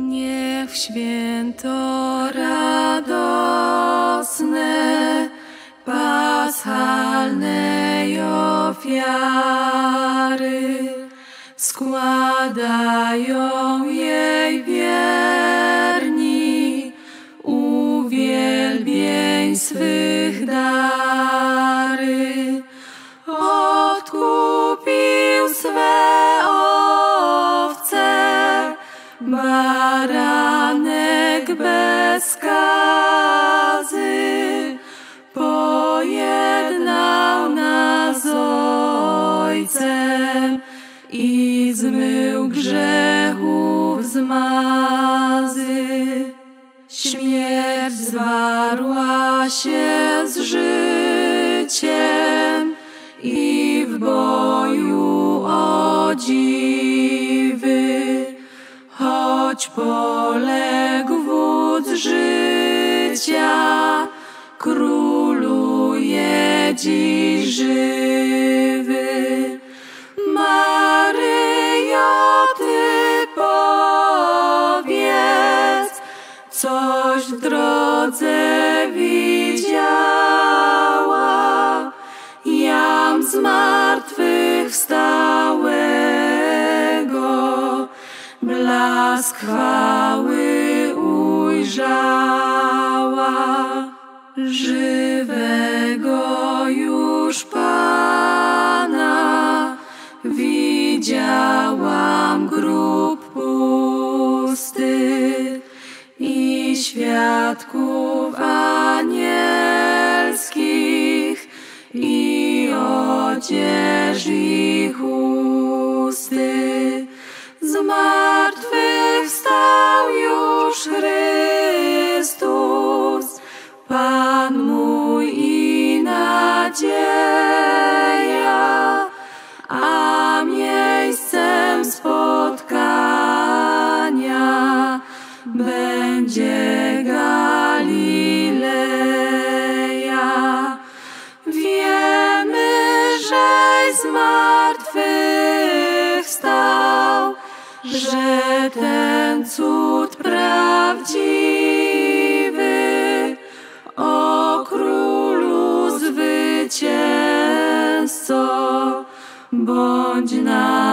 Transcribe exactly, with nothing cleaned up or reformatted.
Niech w święto radosne paschalnej ofiary składają jej wierni uwielbień swych dary. Odkupił swe owce baranek bez skazy, pojednał nas z Ojcem i zmył grzechów zmazy. Śmierć zwarła się z życiem i w boju o dziwy, choć poległ wódz życia, króluje dziś żywy. Maryjo, Ty powiedz, coś w drodze widziała, jam zmartwychwstałego, blask chwały ujrzała, żywego już Pana. Widziałam grób pusty i świadków anielskich i odzież ich usty. Zmartwychwstał już Chrystus, Pan mój i nadzieja, a miejscem spotkania będzie Galileja. Wiemy, żeś zmartwychwstał, że ten cud prawdziwy, o Królu zwycięzco, bądź na